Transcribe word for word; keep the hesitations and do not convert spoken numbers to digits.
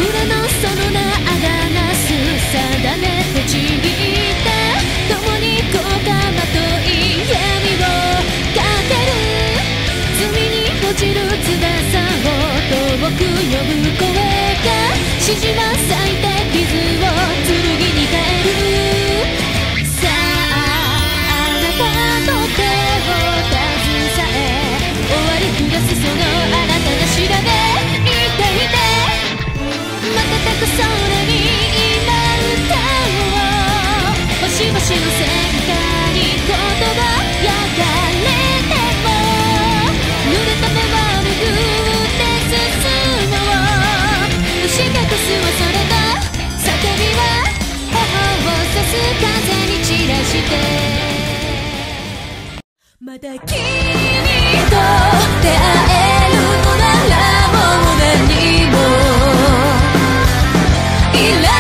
裏のその名がなす定めてちぎって共にこうかまとい闇をかける罪に落ちる翼を遠く呼ぶ声が獅子は咲いて傷を剣に変えるさああなたの手を携え終わり下すそのあなたが調べいていて瞬く空に今歌おう星々の戦火に言葉焼かれても濡れた目は拭って進もう押し隠す恐れの叫びは頬を刺す風に散らしてまだ君と出会えるのならもう何もいらない